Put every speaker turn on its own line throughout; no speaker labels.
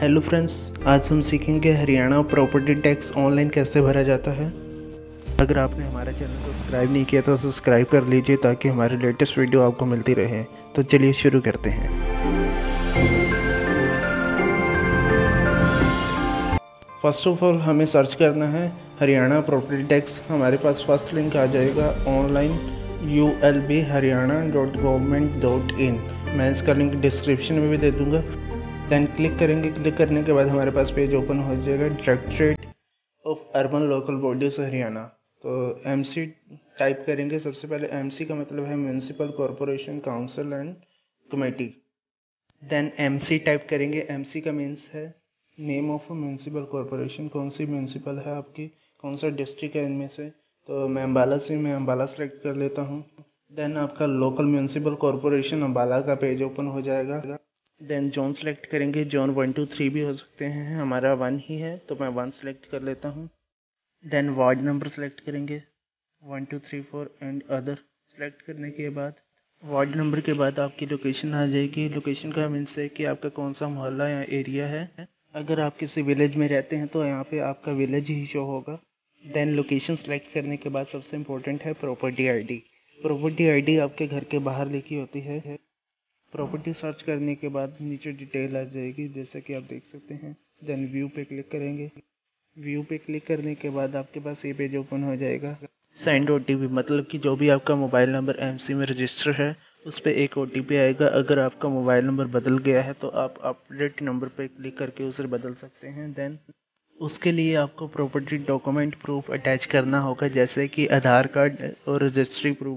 Hello friends, आज हम सीखेंगे हरियाणा प्रॉपर्टी टैक्स ऑनलाइन कैसे भरा जाता है। अगर आपने हमारा चैनल सब्सक्राइब नहीं किया तो सब्सक्राइब कर लीजिए ताकि हमारे लेटेस्ट वीडियो आपको मिलती रहे। तो चलिए शुरू करते हैं। फर्स्ट ऑफ ऑल हमें सर्च करना है हरियाणा प्रॉपर्टी टैक्स। हमारे पास फर्स्ट लिंक आ जाएगा ऑनलाइन ulbharyana.government.in। मैं इसका लिंक डिस्क्रिप्शन में भी दे दूँगा। देन क्लिक करेंगे। क्लिक करने के बाद हमारे पास पेज ओपन हो जाएगा directorate of urban local bodies Haryana. तो एमसी टाइप करेंगे। सबसे पहले एमसी का मतलब है municipal corporation council and committee. Then MC type करेंगे। एमसी का मीन्स है नेम ऑफ म्यूनसिपल कॉरपोरेशन। कौन सी म्यूनसिपल है आपकी, कौन सा डिस्ट्रिक्ट है इनमें से। तो मैं अम्बाला सेलेक्ट कर लेता हूँ। देन आपका लोकल म्यूनसिपल कॉरपोरेशन अम्बाला का पेज ओपन हो जाएगा। देन जोन सेलेक्ट करेंगे। जोन 1 2 3 भी हो सकते हैं, हमारा 1 ही है तो मैं 1 सेलेक्ट कर लेता हूँ। देन वार्ड नंबर सेलेक्ट करेंगे 1 2 3 4 एंड अदर। सेलेक्ट करने के बाद वार्ड नंबर के बाद आपकी लोकेशन आ जाएगी। लोकेशन का मीन्स है कि आपका कौन सा मोहल्ला या एरिया है। अगर आप किसी विलेज में रहते हैं तो यहाँ पे आपका विलेज ही शो होगा। देन लोकेशन सेलेक्ट करने के बाद सबसे इम्पोर्टेंट है प्रॉपर्टी आईडी। प्रॉपर्टी आईडी आपके घर के बाहर लिखी होती है। प्रॉपर्टी सर्च करने के बाद नीचे डिटेल आ जाएगी जैसे कि आप देख सकते हैं। देन व्यू पे क्लिक करेंगे। व्यू पे क्लिक करने के बाद आपके पास ये पेज ओपन हो जाएगा। सेंड ओटीपी मतलब कि जो भी आपका मोबाइल नंबर एमसी में रजिस्टर है उस पर एक ओटीपी आएगा। अगर आपका मोबाइल नंबर बदल गया है तो आप अपडेट नंबर पे क्लिक करके उसे बदल सकते हैं। देन उसके लिए आपको प्रॉपर्टी डॉक्यूमेंट प्रूफ अटैच करना होगा जैसे कि आधार कार्ड और रजिस्ट्री प्रूफ।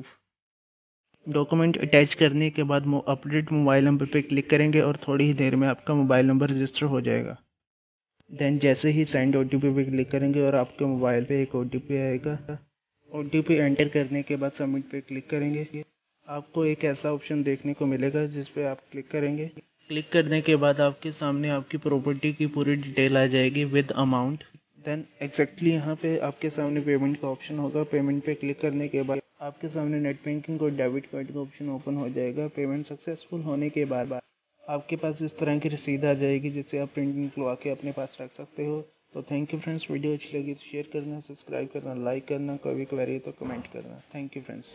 डॉक्यूमेंट अटैच करने के बाद अपडेट मोबाइल नंबर पे क्लिक करेंगे और थोड़ी ही देर में आपका मोबाइल नंबर रजिस्टर हो जाएगा। देन जैसे ही सेंड ओटीपी पे क्लिक करेंगे और आपके मोबाइल पे एक ओटीपी आएगा। ओटीपी एंटर करने के बाद सबमिट पे क्लिक करेंगे। आपको एक ऐसा ऑप्शन देखने को मिलेगा जिस पे आप क्लिक करेंगे। क्लिक करने के बाद आपके सामने आपकी प्रॉपर्टी की पूरी डिटेल आ जाएगी विद अमाउंट। देन एग्जैक्टली यहाँ पे आपके सामने पेमेंट का ऑप्शन होगा। पेमेंट पे क्लिक करने के बाद आपके सामने नेट बैंकिंग और डेबिट कार्ड का ऑप्शन ओपन हो जाएगा। पेमेंट सक्सेसफुल होने के बाद आपके पास इस तरह की रसीद आ जाएगी जिसे आप प्रिंट निकलवा के अपने पास रख सकते हो। तो थैंक यू फ्रेंड्स। वीडियो अच्छी लगी तो शेयर करना, सब्सक्राइब करना, लाइक करना, कोई भी क्वेरी तो कमेंट करना। Thank you friends.